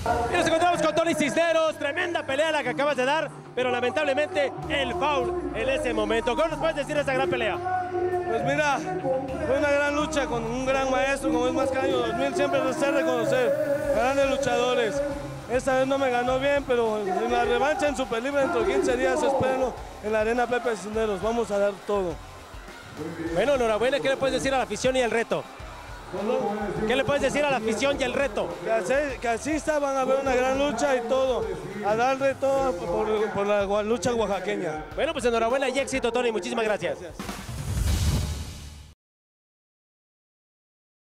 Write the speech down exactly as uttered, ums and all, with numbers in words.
Y nos encontramos con Tony Cisneros, tremenda pelea la que acabas de dar, pero lamentablemente el foul en ese momento. ¿Cómo nos puedes decir esa gran pelea? Pues mira, fue una gran lucha con un gran maestro como es Mascareño dos mil, siempre se hace reconocer, grandes luchadores. Esta vez no me ganó bien, pero en la revancha en Superlibre dentro de quince días, espérenlo en la Arena Pepe Cisneros, vamos a dar todo. Bueno, enhorabuena, ¿qué le puedes decir a la afición y el reto? ¿Qué le puedes decir a la afición y el reto? Que, así, que asista, van a ver una gran lucha y todo, a darle todo por, por la lucha oaxaqueña. Bueno, pues enhorabuena y éxito, Tony, muchísimas gracias. Gracias.